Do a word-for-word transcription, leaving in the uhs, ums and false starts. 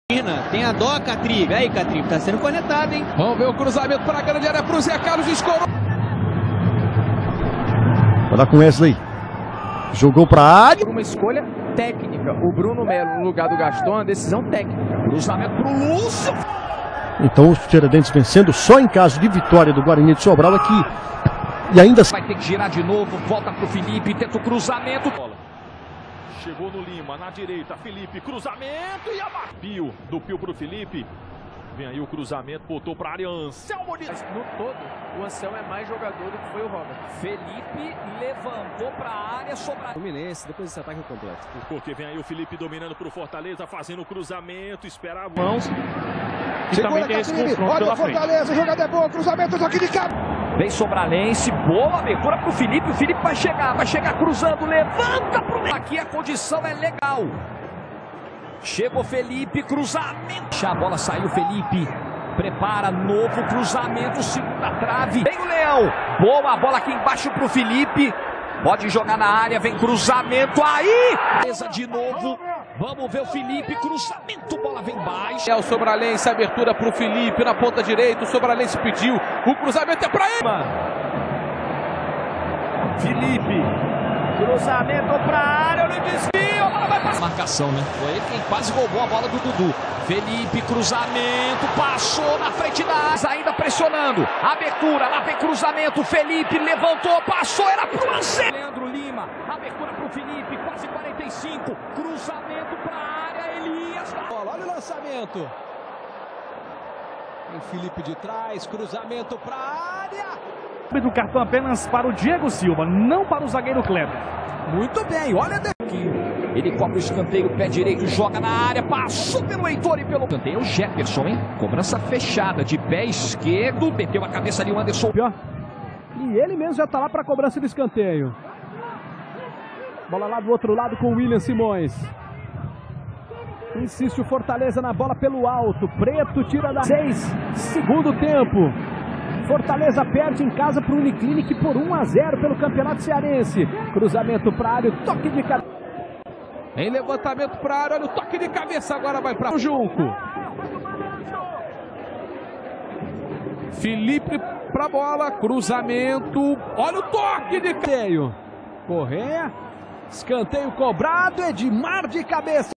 Tem a dó, Catribe. Aí, Catribe, tá sendo conectado, hein? Vamos ver o cruzamento para a grande área pro Zé Carlos, escorou. Vai lá com Wesley. Jogou pra área. Uma escolha técnica. O Bruno Melo no lugar do Gaston, uma decisão técnica. Cruzamento pro Lúcio. Então os Tiradentes vencendo só em caso de vitória do Guarani de Sobral aqui. E ainda vai ter que girar de novo, volta pro Felipe, tenta o cruzamento. Chegou no Lima, na direita, Felipe, cruzamento e a Pio, do Pio pro Felipe. Vem aí o cruzamento, botou pra área, Anselmo. Mas no todo, o Anselmo é mais jogador do que foi o Robert. Felipe levantou pra área, sobra. Fluminense, depois desse ataque completo. Porque vem aí o Felipe dominando pro Fortaleza, fazendo o cruzamento, esperava. Mãos. E também tem esse confronto olha pela o Fortaleza, frente. jogada é boa, cruzamento aqui de cá. Vem Sobralense, boa abertura pro Felipe, o Felipe vai chegar, vai chegar cruzando, levanta pro meio. Aqui a condição é legal. Chegou Felipe, cruzamento. A bola saiu, Felipe. Prepara, novo cruzamento, segunda trave. Vem o Leão, boa a bola aqui embaixo pro Felipe. Pode jogar na área, vem cruzamento aí. Beleza de novo. Vamos ver o Felipe, cruzamento, bola vem baixo. É o Sobralense, abertura pro Felipe na ponta direita. O Sobralense pediu, o cruzamento é pra ele. Felipe, cruzamento pra área, olha o desvio, a bola vai passar. Marcação, né? Foi ele quem quase roubou a bola do Dudu. Felipe, cruzamento, passou na frente da área, ainda pressionando. Abertura, lá vem cruzamento, Felipe levantou, passou, era pro Anselmo. Leandro Lima, abertura pro Felipe, quase quarenta e cinco, cruzamento pra área, Elias. Olha o lançamento. Tem Felipe de trás, cruzamento pra área. Do cartão apenas para o Diego Silva, não para o zagueiro Kleber. Muito bem, olha daqui. Ele cobra o escanteio, pé direito, joga na área, passou pelo Heitor e pelo... Escanteio, o Jefferson, hein? Cobrança fechada, de pé esquerdo, meteu a cabeça ali o Anderson. E ele mesmo já está lá para a cobrança do escanteio. Bola lá do outro lado com o William Simões. Insiste o Fortaleza na bola pelo alto. Preto tira da... seis, segundo tempo. Fortaleza perde em casa para o Uniclinic por um a zero pelo Campeonato Cearense. Cruzamento para a área, toque de cabeça. Em levantamento para a área, olha o toque de cabeça, agora vai para o Junco. Felipe para bola, cruzamento, olha o toque de escanteio. Correia, escanteio cobrado, Edmar de cabeça.